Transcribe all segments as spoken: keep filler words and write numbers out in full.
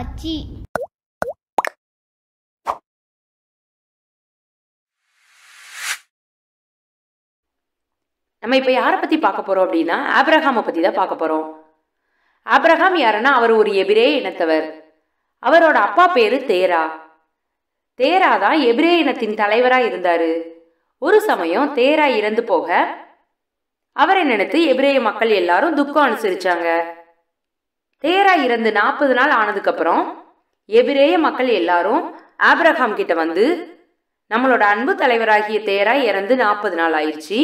ஆச்சு. நம்ம இப்போ யாரை பற்றி பார்க்க போகிறோம் அப்படின்னா ஆபிரகாமை பற்றி தான் பார்க்க போகிறோம். ஆபிரகாம் யாருன்னா அவர் ஒரு எபிரே இனத்தவர். அவரோட அப்பா பேரு தேரா. தேரா தான் எபிரே இனத்தின் தலைவராக இருந்தார். ஒரு சமயம் தேரா இறந்து போக அவரை நினைத்து எபிரேய மக்கள் எல்லாரும் துக்கம் அனுசரிச்சாங்க. தேரா இறந்து நாற்பது நாள் ஆனதுக்கப்புறம் எபிரேய மக்கள் எல்லாரும் ஆபிரகாம் கிட்ட வந்து, நம்மளோட அன்பு தலைவராகிய தேரா இறந்து நாற்பது நாள் ஆயிடுச்சு,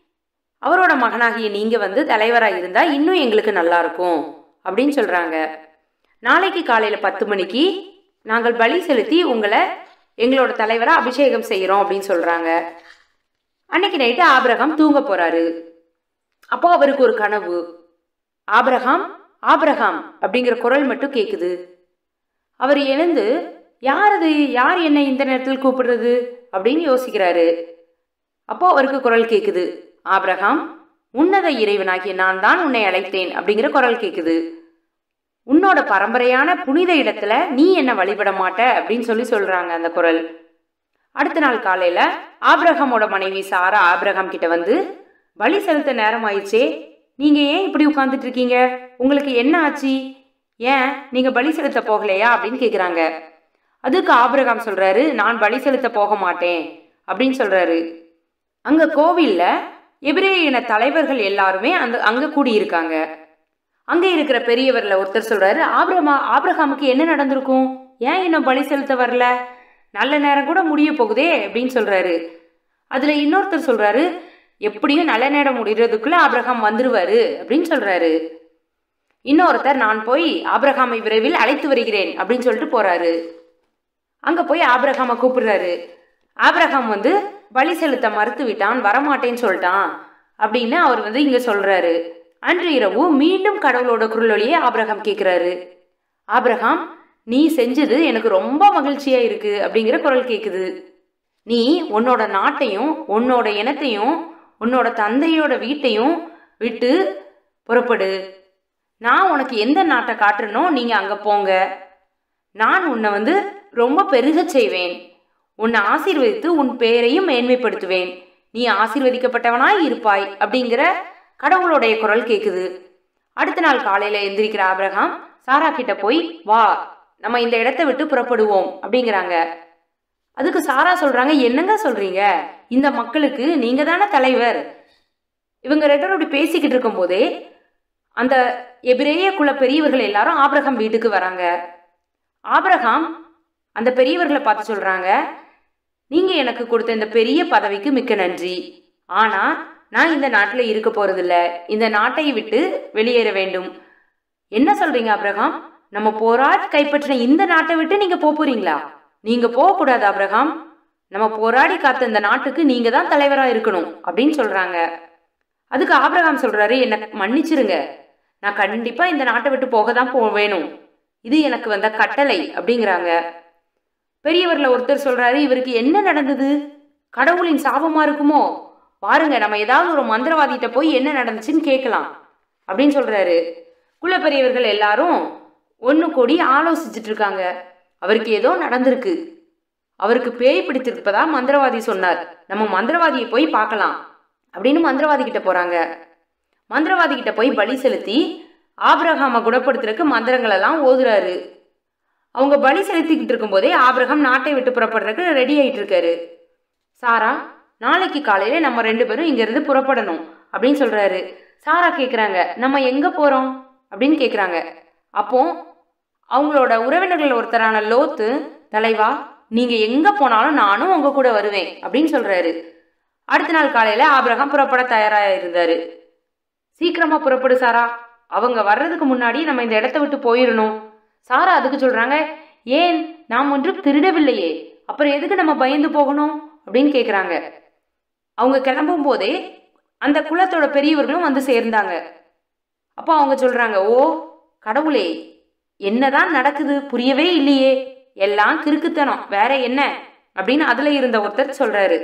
அவரோட மகனாகிய நீங்க வந்து தலைவராக இருந்தா இன்னும் எங்களுக்கு நல்லா இருக்கும் அப்படின்னு சொல்றாங்க. நாளைக்கு காலையில பத்து மணிக்கு நாங்கள் பலி செலுத்தி உங்களை எங்களோட தலைவரா அபிஷேகம் செய்யறோம் அப்படின்னு சொல்றாங்க. அன்னைக்கு நைட்டு ஆபிரகாம் தூங்க போறாரு. அப்போ அவருக்கு ஒரு கனவு. ஆபிரகாம் ஆபிரகாம் அப்படிங்கிற குரல் மட்டும் கேக்குது. அவர் எழுந்து, யார் அது, யார் என்ன இந்த நேரத்தில் கூப்பிடுறது அப்படின்னு யோசிக்கிறாரு. அப்போ அவருக்கு குரல் கேக்குது, ஆபிரகாம், உன்னத இறைவனாகிய நான் தான் உன்னை அழைத்தேன் அப்படிங்கிற குரல் கேக்குது. உன்னோட பரம்பரையான புனித இடத்துல நீ என்ன வழிபட மாட்ட அப்படின்னு சொல்லி சொல்றாங்க அந்த குரல். அடுத்த நாள் காலையில ஆபிரகாமோட மனைவி சாரா ஆபிரகாம் கிட்ட வந்து, பலி செலுத்த நேரம் ஆயிடுச்சே, நீங்க ஏன் இப்படி உட்கார்ந்துட்டு இருக்கீங்க, உங்களுக்கு என்ன ஆச்சு, ஏன் நீங்க பலி செலுத்த போகலையா அப்படின்னு கேக்குறாங்க. அதுக்கு ஆபிரகாம் சொல்றாரு, நான் பலி செலுத்த போக மாட்டேன் அப்படின்னு சொல்றாரு. அங்க கோவில்ல எபிரேய இன தலைவர்கள் எல்லாருமே அந்த அங்க கூடியிருக்காங்க. அங்க இருக்கிற பெரியவர்ல ஒருத்தர் சொல்றாரு, ஆபிரமா ஆபிரகாமுக்கு என்ன நடந்திருக்கும், ஏன் இன்னும் பலி செலுத்த வரல, நல்ல நேரம் கூட முடிய போகுதே அப்படின்னு சொல்றாரு. அதுல இன்னொருத்தர் சொல்றாரு, எப்படியும் நல்ல நேரம் முடிகிறதுக்குள்ள ஆபிரகாம் வந்துருவாரு அப்படின்னு சொல்றாரு. இன்னொருத்தர், நான் போய் ஆபிரகாமை விரைவில் அழைத்து வருகிறேன் அப்படின்னு சொல்லிட்டு போறாரு. அங்க போய் ஆபிரகாமை கூப்பிடுறாரு. ஆபிரகாம் வந்து பலி செலுத்த மறுத்து விட்டான், வரமாட்டேன்னு சொல்லிட்டான் அப்படின்னு அவர் வந்து இங்க சொல்றாரு. அன்று இரவு மீண்டும் கடவுளோட குரலொலியை ஆபிரகாம் கேட்கிறாரு. ஆபிரகாம், நீ செஞ்சது எனக்கு ரொம்ப மகிழ்ச்சியா இருக்கு அப்படிங்கிற குரல் கேக்குது. நீ உன்னோட நாட்டையும் உன்னோட இனத்தையும் உன்னோட தந்தையோட வீட்டையும் விட்டு புறப்படு. நான் உனக்கு எந்த நாட்டை காட்டுறனோ நீங்க அங்க போங்க. நான் உன்னை வந்து ரொம்ப பெருக செய்வேன், உன்னை ஆசீர்வதித்து உன் பெயரையும் மேன்மைப்படுத்துவேன், நீ ஆசீர்வதிக்கப்பட்டவனாய் இருப்பாய் அப்படிங்கிற கடவுளுடைய குரல் கேக்குது. அடுத்த நாள் காலையில எந்திரிக்கிற ஆபிரகாம் சாரா கிட்ட போய், வா நம்ம இந்த இடத்தை விட்டு புறப்படுவோம் அப்படிங்கிறாங்க. அதுக்கு சாரா சொல்றாங்க, என்னங்க சொல்றீங்க, இந்த மக்களுக்கு நீங்க தானே தலைவர். இவங்க ரெண்டு பேரும் அப்படி பேசிக்கிட்டு இருக்கும் போதே அந்த எபிரேய குல பெரியவர்கள் எல்லாரும் ஆபிரகாம் வீட்டுக்கு வராங்க. ஆபிரகாம் அந்த பெரியவர்களை பார்த்து சொல்றாங்க, நீங்க எனக்கு கொடுத்த இந்த பெரிய பதவிக்கு மிக்க நன்றி, ஆனா நான் இந்த நாட்டில் இருக்க போறதில்ல, இந்த நாட்டை விட்டு வெளியேற வேண்டும். என்ன சொல்றீங்க ஆபிரகாம், நம்ம போராடி கைப்பற்றின இந்த நாட்டை விட்டு நீங்க போறீங்களா, நீங்க போகக்கூடாது ஆபிரகாம், நம்ம போராடி காத்த இந்த நாட்டுக்கு நீங்க தான் தலைவரா இருக்கணும் அப்படின்னு சொல்றாங்க. அதுக்கு ஆபிரகாம் சொல்றாரு, என்ன மன்னிச்சிருங்க, நான் கண்டிப்பா இந்த நாட்டை விட்டு போக தான் போ வேணும், இது எனக்கு வந்த கட்டளை அப்படிங்கிறாங்க. பெரியவர்ல ஒருத்தர் சொல்றாரு, இவருக்கு என்ன நடந்தது, கடவுளின் சாபமா இருக்குமோ, பாருங்க நம்ம ஏதாவது ஒரு மந்திரவாதிகிட்ட போய் என்ன நடந்துச்சுன்னு கேட்கலாம் அப்படின்னு சொல்றாரு. குல பெரியவர்கள் எல்லாரும் ஒன்னு கூடி ஆலோசிச்சுட்டு இருக்காங்க. அவருக்கு ஏதோ நடந்திருக்கு, அவருக்கு பேய் பிடித்திருப்பதா மந்திரவாதி சொன்னார், நம்ம மந்திரவாதியை போய் பார்க்கலாம் அப்படின்னு மந்திரவாதி கிட்ட போறாங்க. மந்திரவாதி கிட்ட போய் பலி செலுத்தி ஆபிரகாமை குணப்படுத்துறதுக்கு மந்திரங்கள் எல்லாம் ஓதுறாரு. அவங்க பலி செலுத்திக்கிட்டு இருக்கும் போதே ஆபிரகாம் நாட்டை விட்டு புறப்படுறதுக்கு ரெடி ஆயிட்டு இருக்காரு. சாரா, நாளைக்கு காலையில நம்ம ரெண்டு பேரும் இங்க இருந்து புறப்படணும் அப்படின்னு சொல்றாரு. சாரா கேக்குறாங்க, நம்ம எங்க போறோம் அப்படின்னு கேக்குறாங்க. அப்போ அவங்களோட உறவினர்கள் ஒருத்தரான லோத்து, தலைவா நீங்க எங்க போனாலும் நானும் உங்க கூட வருவேன் அப்படின்னு சொல்றாரு. அடுத்த நாள் காலையில ஆபிரகாம் புறப்பட தயாரா இருந்தாரு. சீக்கிரமா புறப்படு சாரா, அவங்க வர்றதுக்கு முன்னாடி நம்ம இந்த இடத்த விட்டு போயிடணும். சாரா அதுக்கு சொல்றாங்க, ஏன், நாம் ஒன்றும் திருடவில்லையே, அப்புறம் எதுக்கு நம்ம பயந்து போகணும் அப்படின்னு கேக்குறாங்க. அவங்க கிளம்பும் போதே அந்த குலத்தோட பெரியவர்களும் வந்து சேர்ந்தாங்க. அப்போ அவங்க சொல்றாங்க, ஓ கடவுளே, என்னதான் நடக்குது புரியவே இல்லையே, எல்லாம் கிறுக்குத்தனம், வேற என்ன அப்படின்னு அதுல இருந்த ஒருத்தர் சொல்றாரு.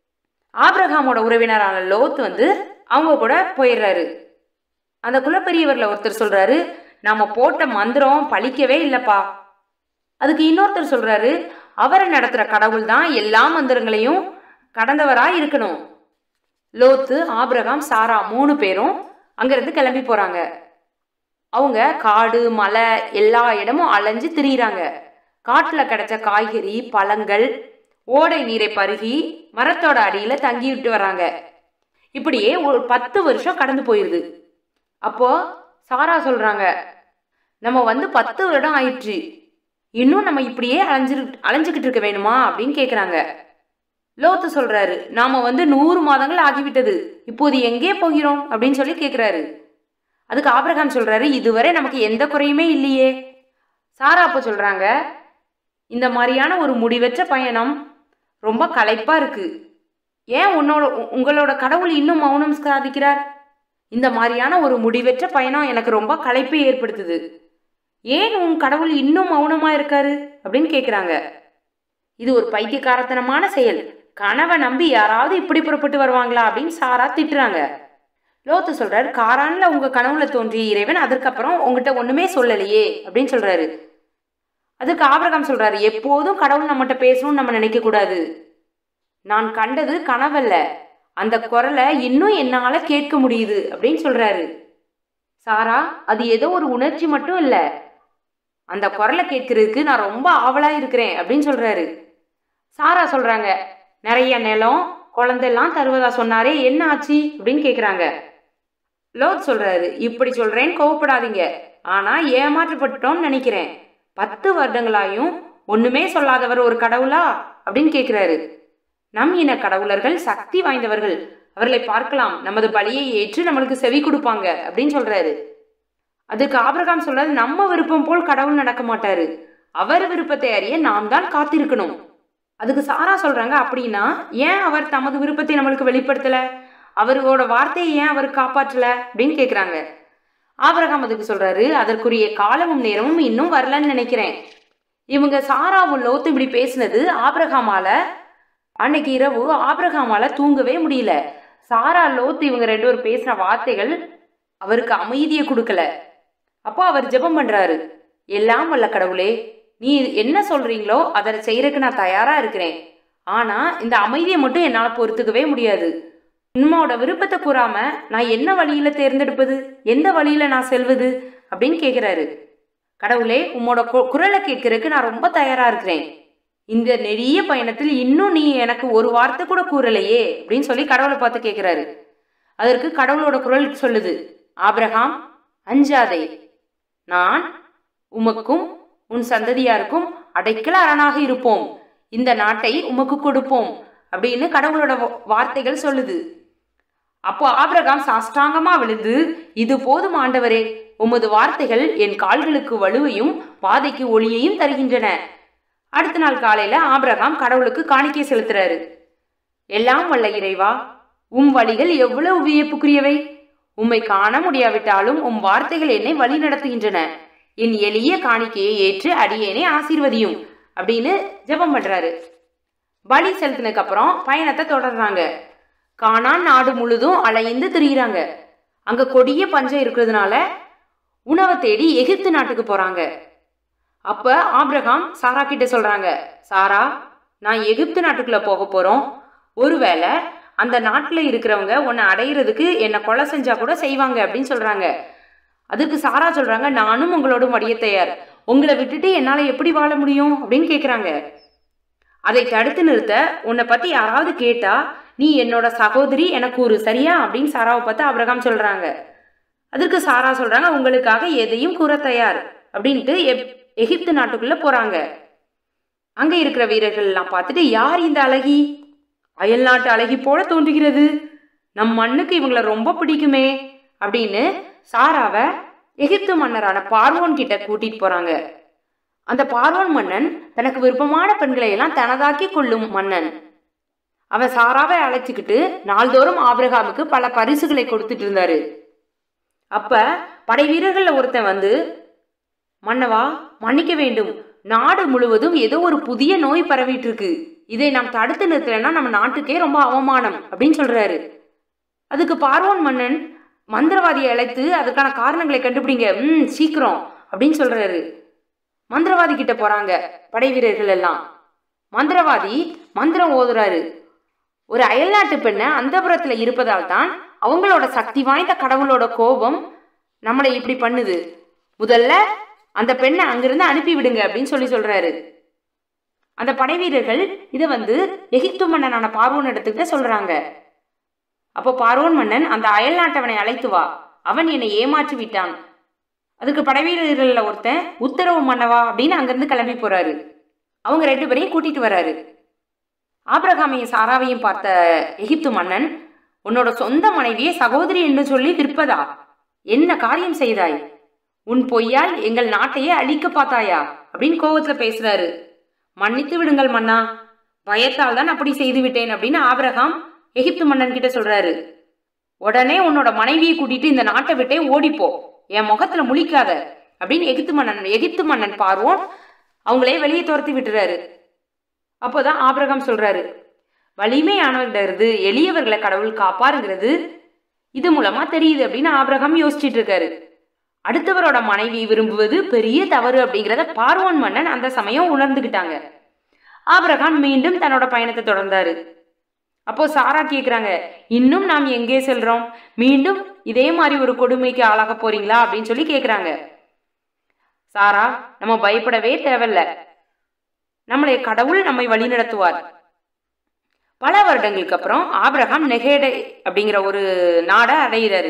ஆபிரகாமோட உறவினரான லோத் வந்து அவங்க கூட போயிடுறாரு. அந்த குலப்பெரியவர்ல ஒருத்தர் சொல்றாரு, நாம போட்ட மந்திரம் பழிக்கவே இல்லப்பா, அதுக்கு இன்னொருத்தர் சொல்றாரு, அவரை நடத்துற கடவுள் தான் எல்லா மந்திரங்களையும் கடந்தவரா இருக்கணும். லோத்து, ஆபிரகாம், சாரா மூணு பேரும் அங்கிருந்து கிளம்பி போறாங்க. அவங்க காடு மலை எல்லா இடமும் அலைஞ்சு திரியிறாங்க. காட்டுல கிடைச்ச காய்கறி பழங்கள் ஓடை நீரை பருகி மரத்தோட அடியில தங்கி விட்டு வராங்க. இப்படியே ஒரு பத்து வருஷம் கடந்து போயிருது. அப்போ சாரா சொல்றாங்க, நம்ம வந்து பத்து வருடம் ஆயிடுச்சு, இன்னும் நம்ம இப்படியே அலைஞ்சு அலைஞ்சுக்கிட்டு இருக்க வேணுமா அப்படின்னு கேட்குறாங்க. லோத்து சொல்றாரு, நாம வந்து நூறு மாதங்கள் ஆகிவிட்டது, இப்போது எங்கே போகிறோம் அப்படின்னு சொல்லி கேட்குறாரு. அதுக்கு ஆபிரகாம் சொல்றாரு, இதுவரை நமக்கு எந்த குறையுமே இல்லையே. சாரா அப்போ சொல்றாங்க, இந்த மாதிரியான ஒரு முடிவற்ற பயணம் ரொம்ப களைப்பா இருக்கு. ஏன் உன்னோட உங்களோட கடவுள் இன்னும் மௌனம் சாதிக்கிறார்? இந்த மாதிரியான ஒரு முடிவற்ற பயணம் எனக்கு ரொம்ப களைப்பை ஏற்படுத்துது. ஏன் உன் கடவுள் இன்னும் மௌனமா இருக்காரு அப்படின்னு கேட்குறாங்க. இது ஒரு பைத்தியக்காரத்தனமான செயல். கனவை நம்பி யாராவது இப்படி புறப்பட்டு வருவாங்களா அப்படின்னு சாரா திட்டுறாங்க. லோத்து சொல்றாரு, காரான்ல உங்க கனவுல தோன்றிய இறைவன் அதற்கப்புறம் உங்ககிட்ட ஒண்ணுமே சொல்லலையே அப்படின்னு சொல்றாரு. அதுக்கு ஆபிரகாம் சொல்றாரு, எப்போதும் கடவுள் நம்மகிட்ட பேசணும்னு நம்ம நினைக்க கூடாது. நான் கண்டது கனவல்ல, அந்த குரலை இன்னும் என்னால கேட்க முடியுது அப்படின்னு சொல்றாரு. சாரா, அது ஏதோ ஒரு உணர்ச்சி மட்டும் இல்ல, அந்த குரலை கேட்கறதுக்கு நான் ரொம்ப ஆவலா இருக்கிறேன் அப்படின்னு சொல்றாரு. சாரா சொல்றாங்க, நிறைய நிலம் குழந்தைலாம் தருவதா சொன்னாரே, என்ன ஆச்சு அப்படின்னு கேட்குறாங்க. லோத் சொல்றாரு, இப்படி சொல்றேன்னு கோவப்படாதீங்க, ஆனா ஏமாற்றப்பட்டோம்னு நினைக்கிறேன். பத்து வருடங்களாயும் ஒண்ணுமே சொல்லாதவர் ஒரு கடவுளா அப்படின்னு கேட்கிறாரு. நம் இன கடவுளர்கள் சக்தி வாய்ந்தவர்கள், அவர்களை பார்க்கலாம், நமது பலியை ஏற்று நம்மளுக்கு செவி கொடுப்பாங்க அப்படின்னு சொல்றாரு. அதுக்கு ஆபிரகாம் சொல்றாரு, நம்ம விருப்பம் போல் கடவுள் நடக்க மாட்டாரு, அவர் விருப்பத்தை அறிய நாம் தான் காத்திருக்கணும். அதுக்கு சாரா சொல்றாங்க, அப்படின்னா ஏன் அவர் தமது விருப்பத்தை நம்மளுக்கு வெளிப்படுத்தல, அவரோட வார்த்தையை ஏன் அவர் காப்பாற்றல அப்படின்னு கேட்குறாங்க. ஆபிரகாம் அதுக்கு சொல்றாரு, அதற்குரிய காலமும் நேரமும் இன்னும் வரலன்னு நினைக்கிறேன். இவங்க சாராவும் லோத்தும் இப்படி பேசினது ஆபிரகாமால அன்னைக்கு இரவு ஆபிரகாமால தூங்கவே முடியல. சாரா லோத்து இவங்க ரெண்டு பேரும் பேசின வார்த்தைகள் அவருக்கு அமைதியை கொடுக்கல. அப்போ அவர் ஜெபம் பண்றாரு, எல்லாம் வல்ல கடவுளே, நீ என்ன சொல்றீங்களோ அதை செய்யறதுக்கு நான் தயாரா இருக்கிறேன், ஆனா இந்த அமைதியை மட்டும் என்னால பொறுத்துக்கவே முடியாது. உன்னோட விருப்பத்தை கூறாம நான் என்ன வழியில தேர்ந்தெடுப்பது, எந்த வழியில நான் செல்வது அப்படின்னு கேட்கிறாரு. கடவுளே, உம்மோட குரலை கேட்கறதுக்கு நான் ரொம்ப தயாரா இருக்கிறேன், இந்த நெடிய பயணத்தில் இன்னும் நீ எனக்கு ஒரு வார்த்தை கூட கூறலையே அப்படின்னு சொல்லி கடவுளை பார்த்து கேட்கிறாரு. அதற்கு கடவுளோட குரல் சொல்லுது, ஆபிரகாம் அஞ்சாதே, நான் உமக்கும் உன் சந்ததியாருக்கும் அடைக்கல அரணாக இருப்போம், இந்த நாட்டை உமக்கு கொடுப்போம் அப்படின்னு கடவுளோட வார்த்தைகள் சொல்லுது. அப்போ ஆபிரகாம் சாஷ்டாங்கமா விழுந்து, இது போதும் ஆண்டவரே, உமது வார்த்தைகள் என் கால்களுக்கு வலுவையும் பாதைக்கு ஒளியையும் தருகின்றன. அடுத்த நாள் காலையில ஆபிரகாம் கடவுளுக்கு காணிக்கை செலுத்துறாரு. எல்லாம் வல்ல இறைவா, உம் வழிகள் எவ்வளவு வியப்புக்குரியவை, உம்மை காண முடியாவிட்டாலும் உம் வார்த்தைகள் என்னை வழி நடத்துகின்றன, என் எளிய காணிக்கையை ஏற்று அடியேனே ஆசீர்வதியும் அப்படின்னு ஜெபம் பண்றாரு. பலி செலுத்தினதுக்கு அப்புறம் பயணத்தை தொடர்றாங்க. கானான் நாடு முழுதும் அலைந்து திரியிறாங்க. அங்க கொடிய பஞ்சம் இருக்கிறதுனால உணவை தேடி எகிப்து நாட்டுக்கு போறாங்க. அப்ப ஆபிரகாம் சாரா கிட்ட சொல்றாங்க, சாரா, நான் எகிப்து நாட்டுக்குள்ள போக போறோம், ஒருவேளை அந்த நாட்டுல இருக்கிறவங்க உன்னை அடையிறதுக்கு என்னை கொலை செஞ்சா கூட செய்வாங்க அப்படின்னு சொல்றாங்க. அதுக்கு சாரா சொல்றாங்க, நானும் உங்களோட மடிய தயார், உங்களை விட்டுட்டு என்னால எப்படி வாழ முடியும் அப்படின்னு கேட்குறாங்க. அதை தடுத்து நிறுத்த, உன்னை பத்தி யாராவது கேட்டா நீ என்னோட சகோதரி எனக்கு ஒரு சரியா அப்படின்னு சாராவை பார்த்து ஆபிரகாம் சொல்றாங்க. அதற்கு சாரா சொல்றாங்க, உங்களுக்காக எதையும் கூற தயார் அப்படின்ட்டு எகிப்து நாட்டுக்குள்ள போறாங்க. அங்க இருக்கிற வீரர்கள் எல்லாம் பார்த்துட்டு, யார் இந்த அழகி, அயல் நாட்டு அழகி போல தோன்றுகிறது, நம் மண்ணுக்கு இவங்களை ரொம்ப பிடிக்குமே அப்படின்னு சாராவை எகிப்து மன்னரான பார்வோன் கிட்ட கூட்டிட்டு போறாங்க. அந்த பார்வோன் மன்னன் தனக்கு விருப்பமான பெண்களை எல்லாம் தனதாக்கி கொள்ளும் மன்னன். அவன் சாராவை அழைச்சிக்கிட்டு நாள்தோறும் ஆபிரகாமுக்கு பல பரிசுகளை கொடுத்துட்டு இருந்தாரு. அப்ப படை வீரர்கள்ல ஒருத்தன் வந்து, மன்னவா மன்னிக்க வேண்டும், நாடு முழுவதும் ஏதோ ஒரு புதிய நோய் பரவிட்டு இருக்கு, இதை நாம் தடுத்து நிறுத்தலைன்னா நம்ம நாட்டுக்கே ரொம்ப அவமானம் அப்படின்னு சொல்றாரு. அதுக்கு பார்வோன் மன்னன் மந்திரவாதியை அழைத்து அதுக்கான காரணங்களை கண்டுபிடிங்க, ம் சீக்கிரம் அப்படின்னு சொல்றாரு. மந்திரவாதி கிட்ட போறாங்க படை வீரர்கள் எல்லாம். மந்திரவாதி மந்திரம் ஓதுறாரு. ஒரு அயல்நாட்டு பெண்ணை அந்தபுரத்துல இருப்பதால் தான் அவங்களோட சக்தி வாய்ந்த கடவுளோட கோபம் நம்மளை இப்படி பண்ணுது. முதல்ல அந்த பெண்ணை அங்கிருந்து அனுப்பி விடுங்க அப்படின்னு சொல்லி சொல்றாரு. அந்த படை வீரர்கள் இதை வந்து எகிப்து மன்னனான பார்வோன் இடத்துக்கிட்ட சொல்றாங்க. அப்போ பார்வோன் மன்னன் அந்த அயல் நாட்டவனை அழைத்து வா, அவன் என்னை ஏமாற்றி விட்டான். அதுக்கு படை வீரர்கள்ல ஒருத்தன் உத்தரவு மன்னவா அப்படின்னு அங்கிருந்து கிளம்பி போறாரு. அவங்க ரெண்டு பேரையும் கூட்டிட்டு வர்றாரு. ஆபிரகாமையும் சாராவையும் பார்த்த எகிப்து மன்னன், உன்னோட சொந்த மனைவியை சகோதரி என்று சொல்லி விற்பதா? என்ன காரியம் செய்தாய்? உன் பொய்யால் எங்கள் நாட்டையே அழிக்க பார்த்தாயா அப்படின்னு கோபத்துல பேசுறாரு. மன்னித்து விடுங்கள் மன்னா, பயத்தால் தான் அப்படி செய்து விட்டேன் அப்படின்னு ஆபிரகாம் எகிப்து மன்னன் கிட்ட சொல்றாரு. உடனே உன்னோட மனைவியை கூட்டிட்டு இந்த நாட்டை விட்டே ஓடிப்போ, என் முகத்துல முழிக்காத அப்படின்னு எகிப்து மன்னன் எகிப்து மன்னன் பார்வோன் அவங்களே வெளியே துரத்தி விட்டுறாரு. அப்போதான் ஆபிரகாம் சொல்றாரு, வலிமையானவர்களிருந்து எளியவர்களை கடவுள் காப்பாருங்கிறது இது மூலமா தெரியுது அப்படின்னு ஆபிரகாம் யோசிச்சுட்டு இருக்காரு. அடுத்தவரோட மனைவி விரும்புவது பெரிய தவறு அப்படிங்கிறத பார்வோன் மன்னன் அந்த சமயம் உணர்ந்துகிட்டாங்க. ஆபிரகாம் மீண்டும் தன்னோட பயணத்தை தொடர்ந்தாரு. அப்போ சாரா கேக்குறாங்க, இன்னும் நாம் எங்கே செல்றோம்? மீண்டும் இதே மாதிரி ஒரு கொடுமைக்கு ஆளாக போறீங்களா அப்படின்னு சொல்லி கேக்குறாங்க. சாரா, நம்ம பயப்படவே தேவையில்ல, நம்மளை கடவுள் நம்மை வழி நடத்துவார். பல வருடங்களுக்கு அப்புறம் ஆபிரகாம் நெகேடே அப்படிங்கிற ஒரு நாடை அடைகிறாரு.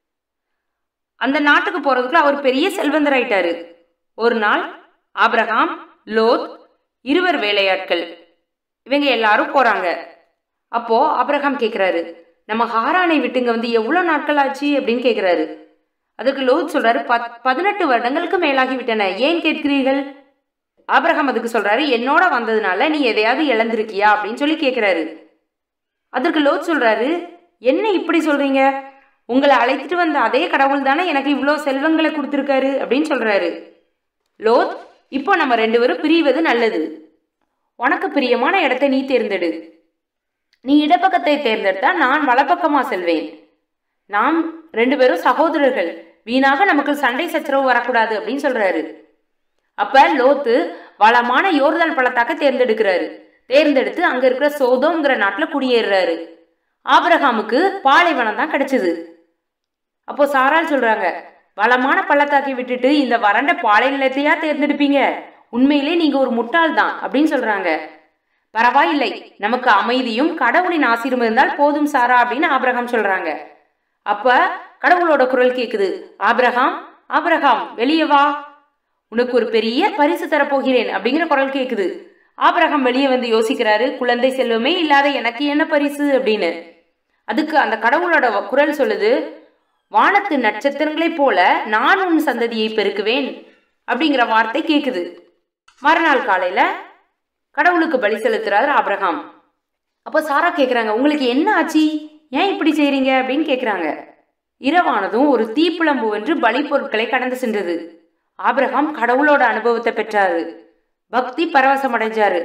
அந்த நாட்டுக்கு போறதுக்குள்ள அவர் பெரிய செல்வந்தர் ஆயிட்டாரு. ஒரு நாள் ஆபிரகாம், லோத், இருவர் வேலையாட்கள் இவங்க எல்லாரும் போறாங்க. அப்போ ஆபிரகாம் கேட்கிறாரு, நம்ம ஹாரானை விட்டுங்க வந்து எவ்வளவு நாட்கள் ஆச்சு அப்படின்னு கேட்கிறாரு. அதுக்கு லோத் சொல்றாரு, பத் பதினெட்டு வருடங்களுக்கு மேலாகி விட்டன, ஏன் கேட்கிறீர்கள்? ஆபிரகாம் அதுக்கு சொல்றாரு, என்னோட வந்ததுனால நீ எதையாவது இழந்திருக்கியா அப்படின்னு சொல்லி கேட்கிறாரு. அதற்கு லோத் சொல்றாரு, என்ன இப்படி சொல்றீங்க? உங்களை அழைத்துட்டு வந்த அதே கடவுள் தானே எனக்கு இவ்வளோ செல்வங்களை கொடுத்துருக்காரு அப்படின்னு சொல்றாரு. லோத், இப்போ நம்ம ரெண்டு பேரும் பிரிவது நல்லது. உனக்கு பிரியமான இடத்தை நீ தேர்ந்தெடு. நீ இடப்பக்கத்தை தேர்ந்தெடுத்தா நான் வலப்பக்கமா செல்வேன். நாம் ரெண்டு பேரும் சகோதரர்கள், வீணாக நமக்கு சண்டை சச்சரவு வரக்கூடாது அப்படின்னு சொல்றாரு. அப்ப லோத்து வளமான யோர்தான் பள்ளத்தாக்க தேர்ந்தெடுக்கிறாரு. தேர்ந்தெடுத்து அங்க இருக்கிற சோதோம்ங்கிற நாட்டுல குடியேறாரு. ஆபிரகாமுக்கு பாலைவனம் தான் கிடைச்சது. அப்போ சாரால் சொல்றாங்க, வளமான பள்ளத்தாக்கை விட்டுட்டு இந்த வறண்ட பாலை நிலத்தையா தேர்ந்தெடுப்பீங்க? உண்மையிலே நீங்க ஒரு முட்டாள் தான் அப்படின்னு சொல்றாங்க. பரவாயில்லை, நமக்கு அமைதியும் கடவுளின் ஆசீர்வாதம் இருந்தால் போதும் சாரா அப்படின்னு ஆபிரகாம் சொல்றாங்க. அப்ப கடவுளோட குரல் கேக்குது, ஆபிரகாம் ஆபிரகாம் வெளியே வா, உனக்கு ஒரு பெரிய பரிசு தரப்போகிறேன் அப்படிங்கிற குரல் கேக்குது. ஆபிரகாம் வெளியே வந்து யோசிக்கிறாரு, குழந்தை செல்வமே இல்லாத எனக்கு என்ன பரிசு அப்படின்னு. அதுக்கு அந்த கடவுளோட குரல் சொல்லுது, வானத்து நட்சத்திரங்களைப் போல நான் உன் சந்ததியை பெருக்குவேன் அப்படிங்கிற வார்த்தை கேக்குது. மறுநாள் காலையில கடவுளுக்கு பலி செலுத்துறாரு ஆபிரகாம். அப்போ சாரா கேக்குறாங்க, உங்களுக்கு என்ன ஆச்சு, ஏன் இப்படி செய்றீங்க அப்படின்னு கேக்குறாங்க. இரவானதும் ஒரு தீப்புளம்பு வென்று பலி பொருட்களை கடந்து சென்றது. ஆபிரகாம் கடவுளோட அனுபவத்தை பெற்றாரு, பக்தி பரவசம் அடைஞ்சாரு.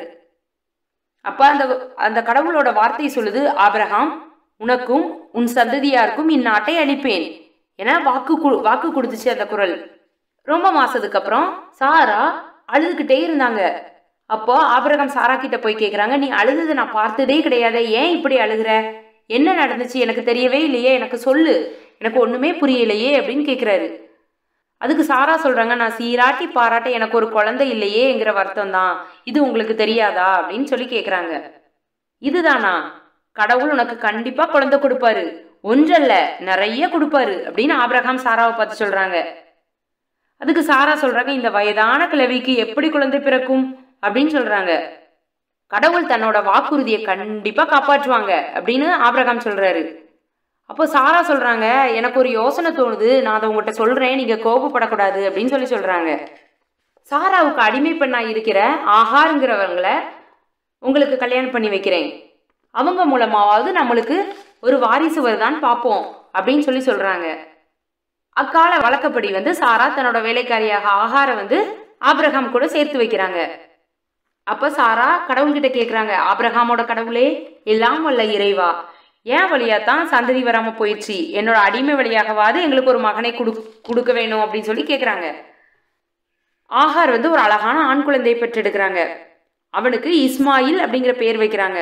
அப்ப அந்த அந்த கடவுளோட வார்த்தை சொல்லுது, ஆபிரகாம் உனக்கும் உன் சந்ததியாருக்கும் இந்நாட்டை அளிப்பேன் என வாக்கு வாக்கு கொடுத்துச்சு அந்த குரல். ரொம்ப மாசத்துக்கு அப்புறம் சாரா அழுதுகிட்டே இருந்தாங்க. அப்போ ஆபிரகாம் சாரா கிட்ட போய் கேட்குறாங்க, நீ அழுதுதை நான் பார்த்ததே கிடையாது, ஏன் இப்படி அழுகிற? என்ன நடந்துச்சு எனக்கு தெரியவே இல்லையே, எனக்கு சொல்லு, எனக்கு ஒண்ணுமே புரியலையே அப்படின்னு கேட்குறாரு. அதுக்கு சாரா சொல்றாங்க, நான் சீராட்டி பாராட்டி எனக்கு ஒரு குழந்தை இல்லையேங்கிற வருத்தம் தான், இது உங்களுக்கு தெரியாதா அப்படின்னு சொல்லி கேட்குறாங்க. இதுதானா? கடவுள் உனக்கு கண்டிப்பா குழந்தை கொடுப்பாரு, ஒன்றல்ல நிறைய கொடுப்பாரு அப்படின்னு ஆபிரகாம் சாராவை பார்த்து சொல்றாங்க. அதுக்கு சாரா சொல்றாங்க, இந்த வயதான கிழவிக்கு எப்படி குழந்தை பிறக்கும் அப்படின்னு சொல்றாங்க. கடவுள் தன்னோட வாக்குறுதியை கண்டிப்பா காப்பாற்றுவாங்க அப்படின்னு ஆபிரகாம் சொல்றாரு. அப்போ சாரா சொல்றாங்க, எனக்கு ஒரு யோசனை தோணுது, நான் அதை உங்கள்கிட்ட சொல்றேன், நீங்க கோபப்படக்கூடாது அப்படின்னு சொல்லி சொல்றாங்க. சாராவுக்கு அடிமை பெண்ணா இருக்கிற ஆகாருங்கிறவங்கள உங்களுக்கு கல்யாணம் பண்ணி வைக்கிறேன், அவங்க மூலமாவது நம்மளுக்கு ஒரு வாரிசு வருதான்னு பார்ப்போம் அப்படின்னு சொல்லி சொல்றாங்க. அக்கால வழக்கப்படி வந்து சாரா தன்னோட வேலைக்காரியாக ஆகார வந்து ஆபிரகாம் கூட சேர்த்து வைக்கிறாங்க. அப்ப சாரா கடவுள்கிட்ட கேட்குறாங்க, ஆபிரகாமோட கடவுளே, எல்லாம் வல்ல இறைவா, ஏன் வழியாத்தான் சந்ததி வராம போயிடுச்சு, என்னோட அடிமை வழியாகவாது எங்களுக்கு ஒரு மகனை கொடு கொடுக்க வேணும் அப்படின்னு சொல்லி கேட்குறாங்க. ஆகார் வந்து ஒரு அழகான ஆண் குழந்தையை பெற்றெடுக்கிறாங்க. அவனுக்கு இஸ்மாயில் அப்படிங்கிற பெயர் வைக்கிறாங்க.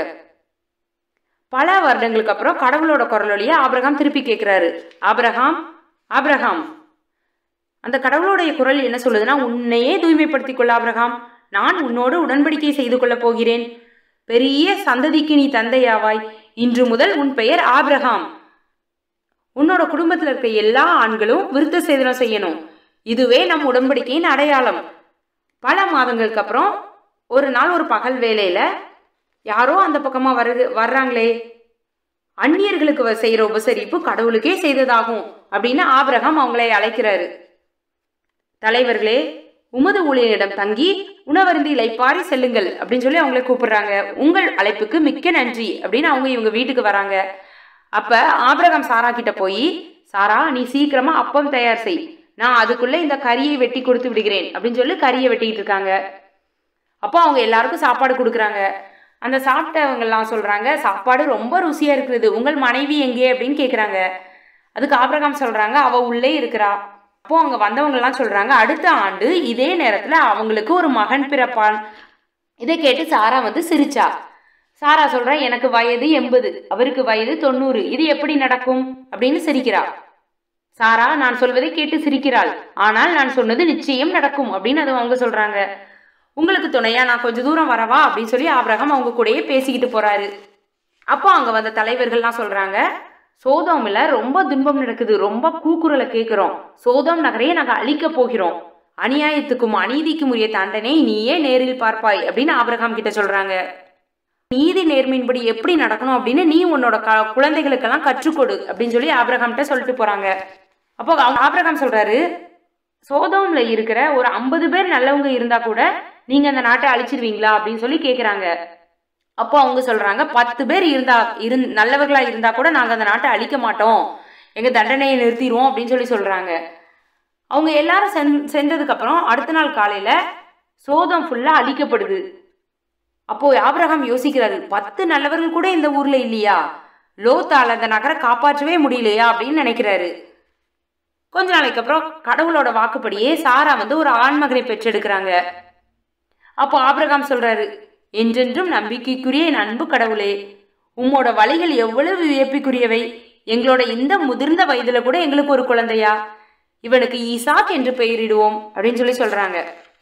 பல வருடங்களுக்கு அப்புறம் கடவுளோட குரலொலியை ஆபிரகாம் திருப்பி கேட்கிறாரு. Abraham, Abraham. அந்த கடவுளுடைய குரல் என்ன சொல்லுதுன்னா, உன்னையே தூய்மைப்படுத்திக் கொள்ள ஆபிரகாம், நான் உன்னோடு உடன்படிக்கை செய்து கொள்ளப் போகிறேன். பெரிய சந்ததிக்கு நீ தந்தையாவாய். இன்று முதல் உன் பெயர் ஆபிரகாம். உன்னோட குடும்பத்தில் இருக்க எல்லா ஆண்களும் விருத்த சேதனம் செய்யணும். இதுவே நம் உடன்படிக்கையின் அடையாளம். பல மாதங்களுக்கு அப்புறம் ஒரு நாள் ஒரு பகல் வேலையில யாரோ அந்த பக்கமா வருது வர்றாங்களே, அந்நியர்களுக்கு செய்யற உபசரிப்பு கடவுளுக்கே செய்ததாகும் அப்படின்னு ஆபிரகாம் அவங்களை அழைக்கிறாரு. தலைவர்களே, உமது ஊழியரிடம் தங்கி உணவருந்தி இளைப்பாரி செல்லுங்கள் அப்படின்னு சொல்லி அவங்களை கூப்பிடுறாங்க. உங்கள் அழைப்புக்கு மிக்க நன்றி அப்படின்னு அவங்க இவங்க வீட்டுக்கு வராங்க. அப்ப ஆபிரகாம் சாரா கிட்ட போய், சாரா நீ சீக்கிரமா அப்பம் தயார் செய், நான் அதுக்குள்ள இந்த கறியை வெட்டி கொடுத்து விடுகிறேன் அப்படின்னு சொல்லி கறியை வெட்டிட்டு இருக்காங்க. அப்போ அவங்க எல்லாருக்கும் சாப்பாடு கொடுக்குறாங்க. அந்த சாப்பிட்டவங்க எல்லாம் சொல்றாங்க, சாப்பாடு ரொம்ப ருசியா இருக்குது, உங்கள் மனைவி எங்கே அப்படின்னு கேட்குறாங்க. அதுக்கு ஆபிரகாம் சொல்றாங்க, அவ உள்ளே இருக்கிறா. அப்போ அங்க வந்தவங்க எல்லாம் சொல்றாங்க, அடுத்த ஆண்டு இதே நேரத்துல அவங்களுக்கு ஒரு மகன் பிறப்பான். இதை கேட்டு சாரா வந்து சிரிச்சா. சாரா சொல்றா, எனக்கு வயது எண்பது, அவருக்கு வயது தொண்ணூறு, இது எப்படி நடக்கும் அப்படின்னு சிரிக்கிறா. சாரா நான் சொல்வதை கேட்டு சிரிக்கிறாள், ஆனால் நான் சொன்னது நிச்சயம் நடக்கும் அப்படின்னு அது அவங்க சொல்றாங்க. உங்களுக்கு துணையா நான் கொஞ்சம் தூரம் வரவா அப்படின்னு சொல்லி ஆபிரகாம் அவங்க கூடயே பேசிக்கிட்டு போறாரு. அப்போ அங்க வந்த தலைவர்கள்லாம் சொல்றாங்க, சோதோம்ல ரொம்ப துன்பம் நடக்குது, ரொம்ப கூக்குரலை கேட்கிறோம், சோதோம் நகரையே நாங்க அழிக்க போகிறோம், அநியாயத்துக்கும் அநீதிக்கும் உரிய தண்டனை நீயே நேரில் பார்ப்பாய் அப்படின்னு ஆபிரகாம் கிட்ட சொல்றாங்க. நீதி நேர்மையின்படி எப்படி நடக்கணும் அப்படின்னு நீ உன்னோட க குழந்தைகளுக்கெல்லாம் கற்றுக்கொடு அப்படின்னு சொல்லி ஆபிரகாம்கிட்ட சொல்லிட்டு போறாங்க. அப்போ ஆபிரகாம் சொல்றாரு, சோதோம்ல இருக்கிற ஒரு ஐம்பது பேர் நல்லவங்க இருந்தா கூட நீங்க அந்த நாட்டை அழிச்சிருவீங்களா அப்படின்னு சொல்லி கேட்குறாங்க. அப்போ அவங்க சொல்றாங்க, பத்து பேர் இருந்தா இரு நல்லவர்களா இருந்தா கூட நாங்க அந்த நாட்டை அழிக்க மாட்டோம், எங்க தண்டனையை நிறுத்திடுவோம் அப்படின்னு சொல்லி சொல்றாங்க. அவங்க எல்லாரும் சென் சென்றதுக்கு அப்புறம் அடுத்த நாள் காலையில சோதம் ஃபுல்லா அழிக்கப்படுது. அப்போ ஆபிரகாம் யோசிக்கிறாரு, பத்து நல்லவர்கள் கூட இந்த ஊர்ல இல்லையா, லோத்தால் அந்த நகரை காப்பாற்றவே முடியலையா அப்படின்னு நினைக்கிறாரு. கொஞ்ச நாளைக்கு அப்புறம் கடவுளோட வாக்குப்படியே சாரா வந்து ஒரு ஆண்மகனை பெற்றெடுக்கிறாங்க. அப்போ ஆபிரகாம் சொல்றாரு, என்றென்றும் நம்பிக்கைக்குரிய என் அன்பு கடவுளே, உம்மோட வழிகள் எவ்வளவு வியப்பிக்குரியவை, எங்களோட இந்த முதிர்ந்த வயதுல கூட எங்களுக்கு ஒரு குழந்தையா, இவனுக்கு ஈசாக் என்று பெயரிடுவோம் அப்படின்னு சொல்லி சொல்றாங்க.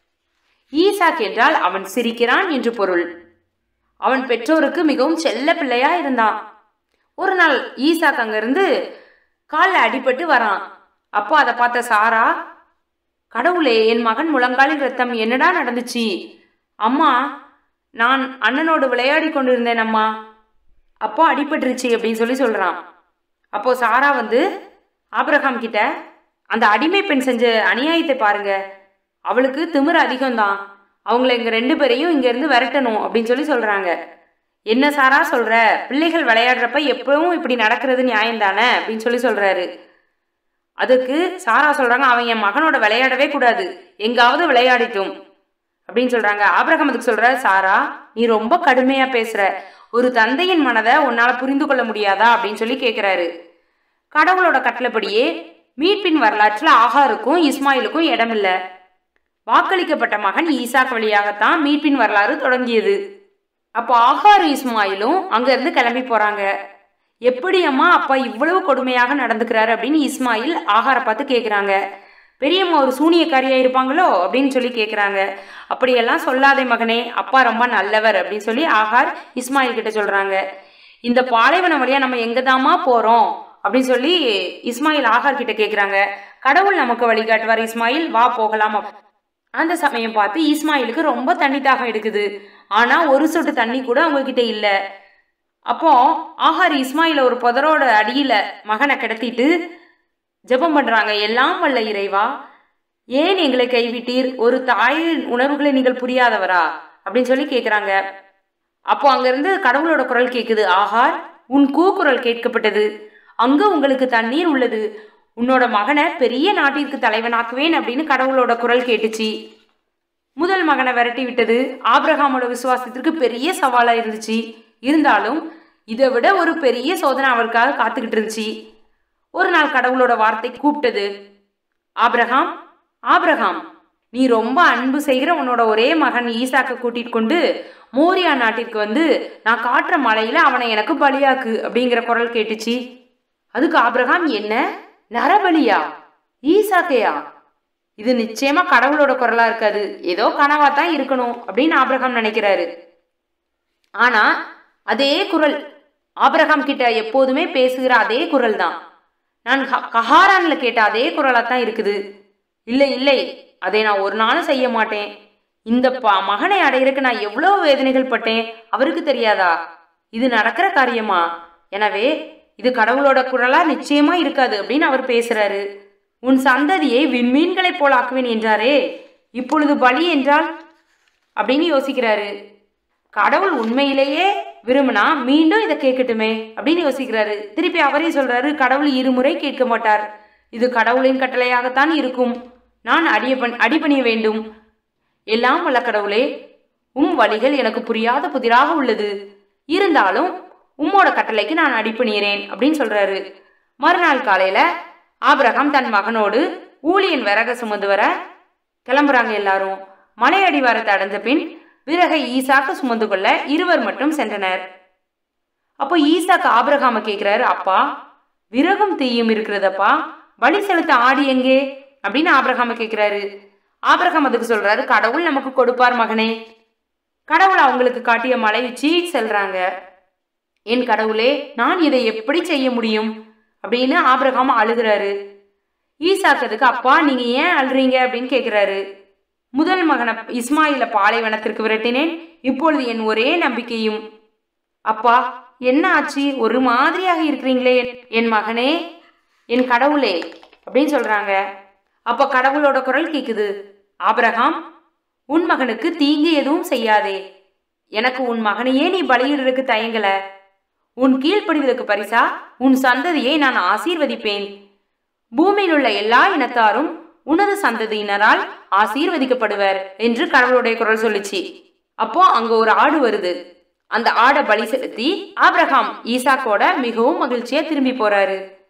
ஈசாக் என்றால் அவன் சிரிக்கிறான் என்று பொருள். அவன் பெற்றோருக்கு மிகவும் செல்ல பிள்ளையா இருந்தான். ஒரு நாள் ஈசாக் அங்கிருந்து காலில் அடிபட்டு வரான். அப்போ அதை பார்த்த சாரா, கடவுளே என் மகன் முழங்காலில் ரத்தம், என்னடா நடந்துச்சு? அம்மா, நான் அண்ணனோடு விளையாடி கொண்டிருந்தேன் அம்மா, அப்போ அடிபட்டுருச்சு அப்படின்னு சொல்லி சொல்றான். அப்போ சாரா வந்து ஆபிரகாம் கிட்ட, அந்த அடிமை பெண் செஞ்ச அநியாயத்தை பாருங்க, அவளுக்கு திமிரு அதிகம்தான், அவங்கள இங்க ரெண்டு பேரையும் இங்க இருந்து விரட்டணும் அப்படின்னு சொல்லி சொல்றாங்க. என்ன சாரா சொல்ற, பிள்ளைகள் விளையாடுறப்ப எப்பவும் இப்படி நடக்கிறது நியாயம் தானே அப்படின்னு சொல்லி சொல்றாரு. அதுக்கு சாரா சொல்றாங்க, அவன் என் மகனோட விளையாடவே கூடாது, எங்காவது விளையாடிட்டும் அப்படின்னு சொல்றாங்க. ஆபிரகாம் அதுக்கு சொல்ற, சாரா நீ ரொம்ப கடுமையா பேசுற, ஒரு தந்தையின் மனதை உன்னால புரிந்து கொள்ள முடியாதா அப்படின்னு சொல்லி கேட்கிறாரு. கடவுளோட கட்டளைப்படியே மீட்பின் வரலாற்றுல ஆகாருக்கும் இஸ்மாயிலுக்கும் இடம் இல்லை. வாக்களிக்கப்பட்ட மகன் ஈசாக் வழியாகத்தான் மீட்பின் வரலாறு தொடங்கியது. அப்போ ஆகாரு இஸ்மாயிலும் அங்க இருந்து கிளம்பி போறாங்க. எப்படி அம்மா அப்பா இவ்வளவு கொடுமையாக நடந்துக்கிறாரு அப்படின்னு இஸ்மாயில் ஆகாரை பார்த்து கேட்குறாங்க. பெரியம்மா ஒரு சூனியக்காரியா இருப்பாங்களோ அப்படின்னு சொல்லி கேட்குறாங்க. அப்படியெல்லாம் சொல்லாதே மகனே, அப்பா ரொம்ப நல்லவர் அப்படின்னு சொல்லி ஆகார் இஸ்மாயில் கிட்ட சொல்றாங்க. இந்த பாலைவனம் வழியா நம்ம எங்கதாமா போறோம் அப்படின்னு சொல்லி இஸ்மாயில் ஆகார் கிட்ட கேட்குறாங்க. கடவுள் நமக்கு வழிகாட்டுவார் இஸ்மாயில், வா போகலாம். அந்த சமயம் பார்த்து இஸ்மாயிலுக்கு ரொம்ப தண்ணி தாகம் எடுக்குது. ஆனா ஒரு சொட்டு தண்ணி கூட அவங்க கிட்ட இல்லை. அப்போ ஆகார் இஸ்மாயில ஒரு புதரோட அடியில மகனை கிடத்திட்டு ஜெபம் பண்றாங்க. எல்லாம் வல்ல இறைவா, ஏன் எங்களை கைவிட்டீர், ஒரு தாயின் உணர்வுகளை நீங்கள் புரியாதவரா அப்படின்னு சொல்லி கேட்குறாங்க. அப்போ அங்கிருந்து கடவுளோட குரல் கேட்குது, ஆகார் உன் கூக்குரல் கேட்கப்பட்டது, அங்க உங்களுக்கு தண்ணீர் உள்ளது, உன்னோட மகனை பெரிய நாட்டிற்கு தலைவனாக்குவேன் அப்படின்னு கடவுளோட குரல் கேட்டுச்சு. முதல் மகனை விரட்டி விட்டது ஆபிரகாமோட விசுவாசத்திற்கு பெரிய சவாலா இருந்துச்சு. இருந்தாலும் இதை விட ஒரு பெரிய சோதனை அவருக்காக காத்துக்கிட்டு இருந்துச்சு. ஒரு நாள் கடவுளோட வார்த்தை கூப்பிட்டது, ஆபிரகாம், ஆபிரகாம். நீ ரொம்ப அன்பு செய்கிற உன்னோட ஒரே மகன் ஈசாக்க கூட்டிட்டு கொண்டு மோரியா நாட்டிற்கு வந்து நான் காட்டுற மலையில அவனை எனக்கு பலியாக்கு அப்படிங்கிற குரல் கேட்டுச்சு. அதுக்கு ஆபிரகாம், என்ன நரபலியா, ஈசாக்கையா? இது நிச்சயமா கடவுளோட குரலா இருக்காது, ஏதோ கனவா தான் இருக்கணும் அப்படின்னு ஆபிரகாம் நினைக்கிறாரு. ஆனா அதே குரல் ஆபிரகாம் கிட்ட எப்போதுமே பேசுகிற அதே குரல் தான். நான் கஹாரான்ல கேட்ட அதே குரலா தான் இருக்குது. இல்லை இல்லை, அதை நான் ஒரு நாளும் செய்ய மாட்டேன். இந்த ப மகனை அடையிறதுக்கு நான் எவ்வளவு வேதனைகள் பட்டேன், அவருக்கு தெரியாதா? இது நடக்கிற காரியமா? எனவே இது கடவுளோட குரலா நிச்சயமா இருக்காது அப்படின்னு அவர் பேசுறாரு. உன் சந்ததியை விண்மீன்களை போல் ஆக்குவேன் என்றாரே, இப்பொழுது பலி என்றால் அப்படின்னு யோசிக்கிறாரு. கடவுள் உண்மையிலேயே விரும்பினா மீண்டும் இதை கேட்கட்டுமே அப்படின்னு யோசிக்கிறாரு. திருப்பி அவரே சொல்றாரு, கடவுள் இருமுறை கேட்க மாட்டார், இது கடவுளின் கட்டளையாகத்தான் இருக்கும். நான் அடிய பண் அடிபணிய வேண்டும். எல்லாம் வல்ல கடவுளே, உம் வழிகள் எனக்கு புரியாத புதிராக உள்ளது, இருந்தாலும் உம்மோட கட்டளைக்கு நான் அடிபணிகிறேன் அப்படின்னு சொல்றாரு. மறுநாள் காலையில ஆபிரகாம் தன் மகனோடு ஊழியன் விறக சுமந்து வர கிளம்புறாங்க. எல்லாரும் மலை அடிவாரத்தை அடைஞ்ச பின் விறகை ஈசாக்கு சுமந்து கொள்ள இருவர் மட்டும் சென்றனர். அப்போ ஈசாக்கு ஆபிரகாம கேட்கிறாரு, அப்பா, விறகும் தீயும் இருக்கிறதப்பா, பலி செலுத்த ஆடி எங்கே அப்படின்னு ஆபிரகாம கேட்கிறாரு. ஆபிரகாம் அதுக்கு சொல்றாரு, கடவுள் நமக்கு கொடுப்பார் மகனே. கடவுள் அவங்களுக்கு காட்டிய மலை உச்சி செல்றாங்க. என் கடவுளே, நான் இதை எப்படி செய்ய முடியும் அப்படின்னு ஆபிரகாம் அழுகிறாரு. ஈசாக்கு, அப்பா நீங்க ஏன் அழுறீங்க அப்படின்னு கேட்கிறாரு. முதல் மகனை இஸ்மாயில பாலைவனத்திற்கு விரட்டினேன், இப்பொழுது என் ஒரே நம்பிக்கையும். அப்பா என்ன ஆச்சு, ஒரு மாதிரியாக இருக்கிறீங்களே என் மகனே, என் கடவுளே அப்படின்னு சொல்றாங்க. அப்ப கடவுளோட குரல் கேக்குது, ஆபிரகாம், உன் மகனுக்கு தீங்கு எதுவும் செய்யாதே. எனக்கு உன் மகனையே நீ பலியிடுறதுக்கு தயங்கல. உன் கீழ்ப்படிதலுக்கு பரிசா உன் சந்ததியை நான் ஆசீர்வதிப்பேன். பூமியில் உள்ள எல்லா இனத்தாரும் உனது சந்ததியினரால் ஆசீர்வதிக்கப்படுவர் என்று கடவுளுடைய குரல் சொல்லிச்சு. அப்போ அங்க ஒரு ஆடு வருது. அந்த ஆடை பலி செலுத்தி ஆபிரகாம் ஈசாக்கோட மிகவும் மகிழ்ச்சியா திரும்பி போறாரு.